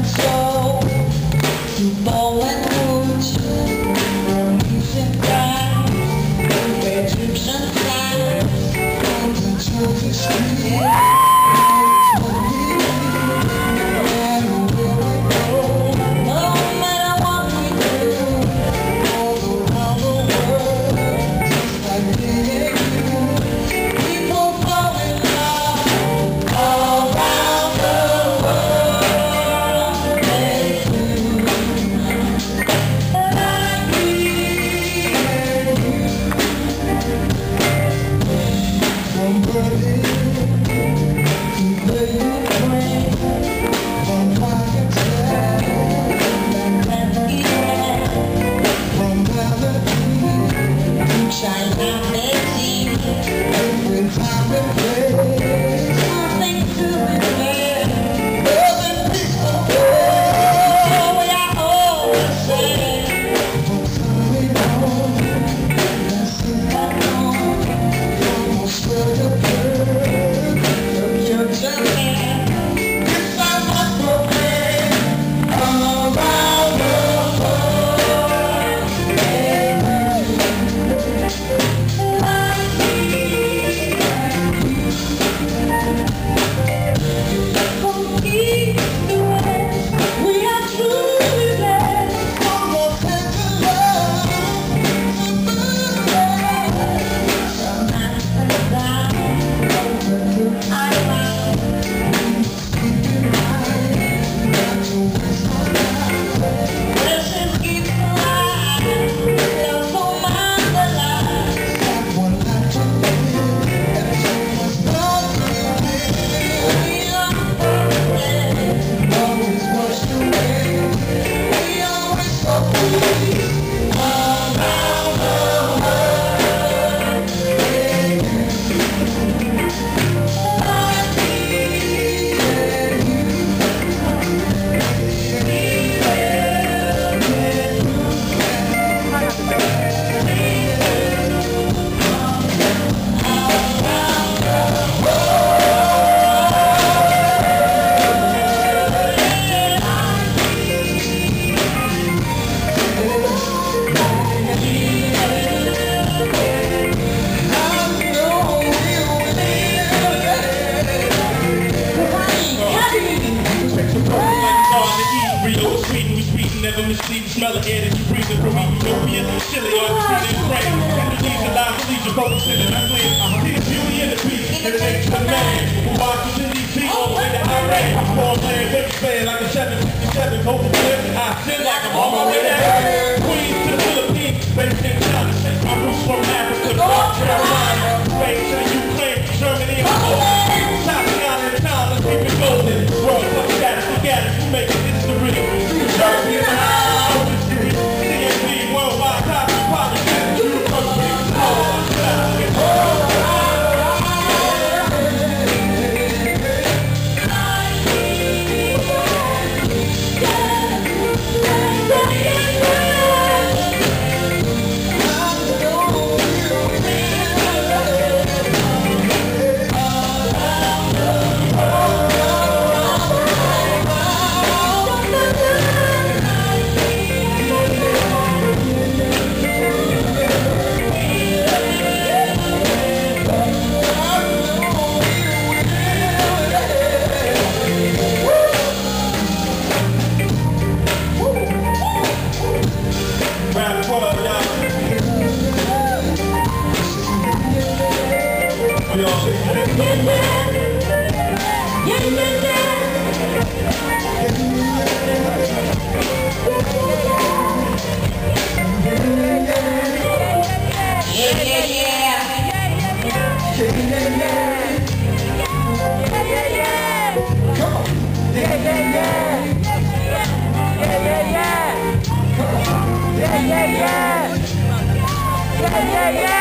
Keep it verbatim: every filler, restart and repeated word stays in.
Never mislead the smell of air that you breathe from me. Utopia, chilly on the street and frame. Underneath the live believe you're focusing and I clear. See the beauty in the beast, and it ain't the man who watches in D C all the way to Iran. Born playing baby fan like a seven fifty-seven Coca Cola. I feel like I'm on my way to heaven. Queens to the Philippines, based in China. My roots from Africa, North Carolina, straight to the Ukraine, Germany, and Poland. Top down in town, let's keep it golden. World Cup status, forget it, you make it history. Jersey in the house, C M B, worldwide top politics, you the first thing to know. Yeah, yeah, yeah.